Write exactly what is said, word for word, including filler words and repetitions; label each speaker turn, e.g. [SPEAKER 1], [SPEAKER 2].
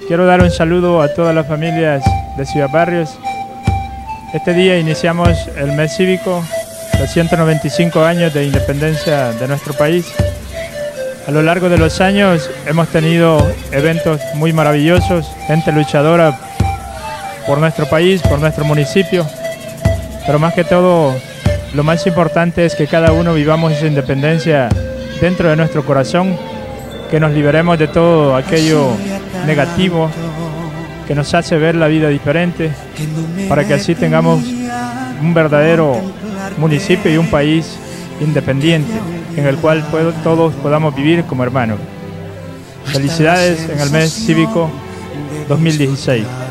[SPEAKER 1] Quiero dar un saludo a todas las familias de Ciudad Barrios. Este día iniciamos el mes cívico, los ciento noventa y cinco años de independencia de nuestro país. A lo largo de los años hemos tenido eventos muy maravillosos, gente luchadora por nuestro país, por nuestro municipio, pero más que todo, lo más importante es que cada uno vivamos esa independencia dentro de nuestro corazón, que nos liberemos de todo aquello negativo que nos hace ver la vida diferente, para que así tengamos un verdadero municipio y un país independiente, en el cual todos podamos vivir como hermanos. Felicidades en el mes cívico dos mil dieciséis.